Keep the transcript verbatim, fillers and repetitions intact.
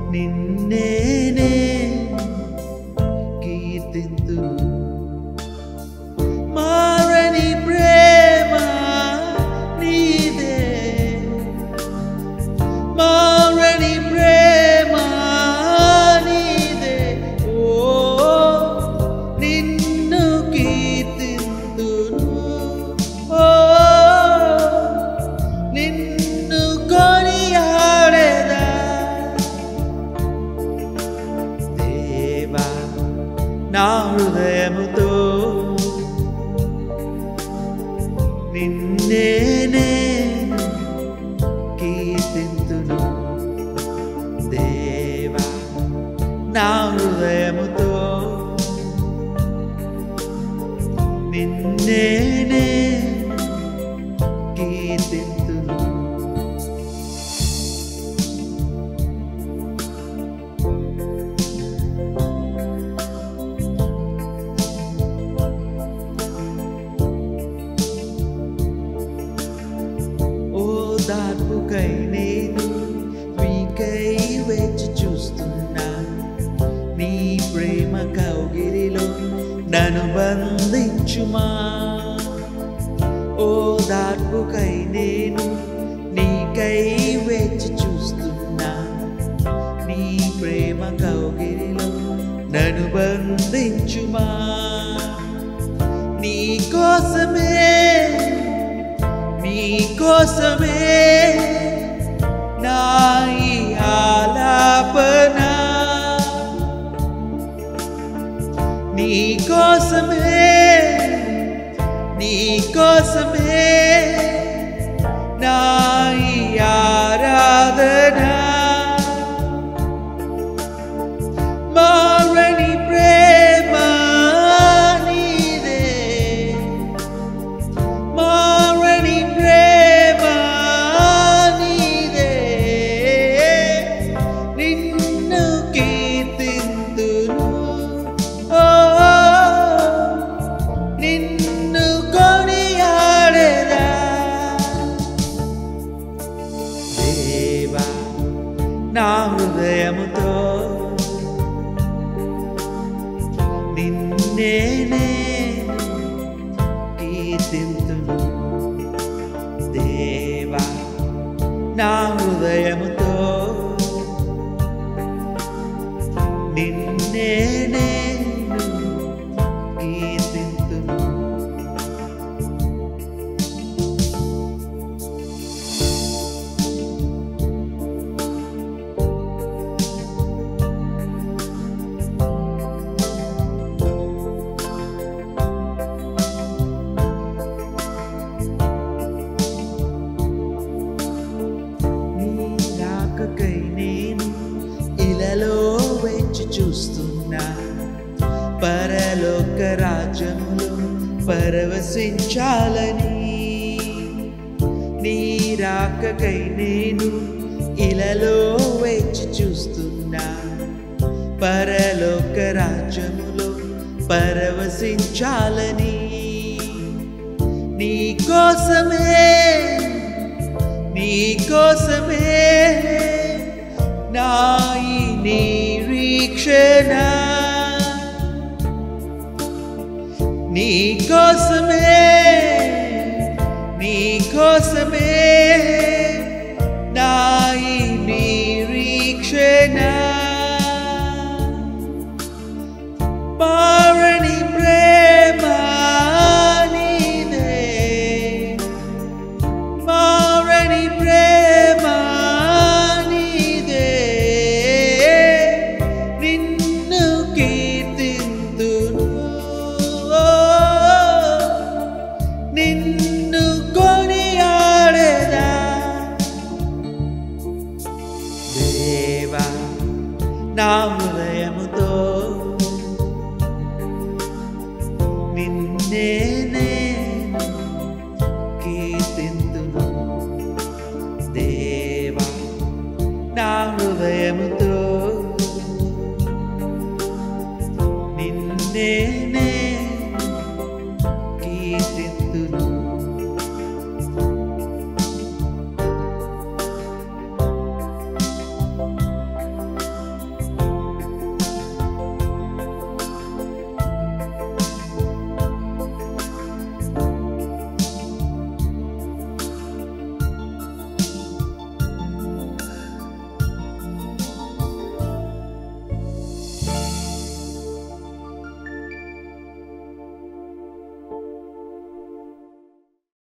నిన్నేనే కీర్తింతును మారని ప్రేమ నీదే మారని ప్రేమ నీదే ఓ నిన్ను కీర్తింతును ఓ నిన్ను కొనియాడేదా దేవా నా హృదయముతో నిన్నేనే కీర్తింతును దేవా నా హృదయముతో నిన్నేనే కీర్తింతును దార్పుకై నేను మీకై వేచి చూస్తున్నా నీ ప్రేమ కౌగిలిలో నన్ను బంధించుమా ఓ దార్పుకై నేను నీకై వేచి చూస్తున్నా నీ ప్రేమ కౌగిలిలో నన్ను బంధించుమా నీ కోసమే నీకోసమే నా ఈ ఆలాపన నీకోసమే నీకోసమే నా ఈ ఆరాధన మారని ప్రేమ నీదే మారని ప్రేమ నీదే నిన్ను కీర్తింతును ఓ నిన్ను కొనియాడేదా దేవా నా హృదయముతో నిన్నేనే కీర్తింతును దేవా నా హృదయముతో నిన్నేనే కీర్తింతును రాకకై నేను ఇలలో వేచి చూస్తున్నా పరలోక రాజ్యములో పరవశించాలని నీ రాకకై నేను ఇలలో వేచి చూస్తున్నా పరలోక రాజ్యములో పరవశించాలని నీ కోసమే నీకోసమే నా ఈ నిరీక్షణ నీకోసమే నీకోసమే నా ఈ నిరీక్షణ మారని ప్రేమ నీదే మారని ప్రేమ నీదే నిన్ను కీర్తింతును నిన్ను కొనియాడేదా దేవా నా హృదయముతో